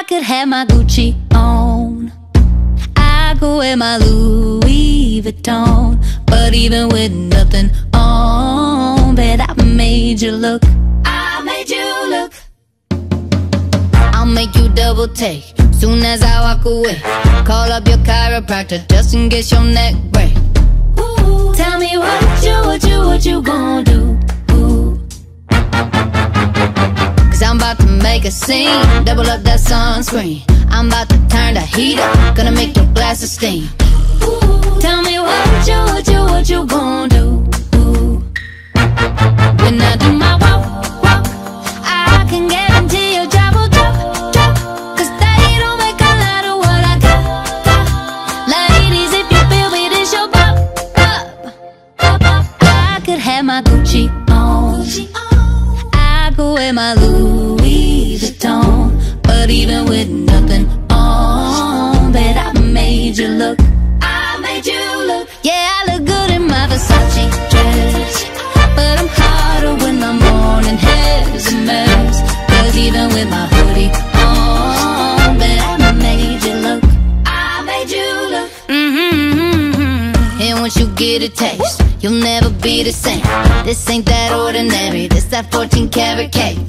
could have my Gucci on, I could wear my Louis Vuitton, but even with nothing on, bet I made you look. I made you look. I'll make you double take soon as I walk away. Call up your chiropractor just in case your neck break. Ooh, tell me what you gonna do? Ooh. Cause I'm about to make a scene, double up that sunscreen. I'm about to turn the heat up, gonna make your glasses steam. Ooh, tell me what you gonna do? Ooh. When I do my walk, I can guarantee your job will drop. Cause they don't make a lot of what I got. Ladies, if you feel me, this your bop. I could have my Gucci on, I could wear my Louis Vuitton, but even with nothing on, bet I made you look. I made you look. Yeah, I look good in my Versace dress, but I'm hotter when my morning hair's a mess. Cause even with my hoodie on, bet I made you look. I made you look. And once you get a taste, you'll never be the same. This ain't that ordinary, this that 14 karat cake.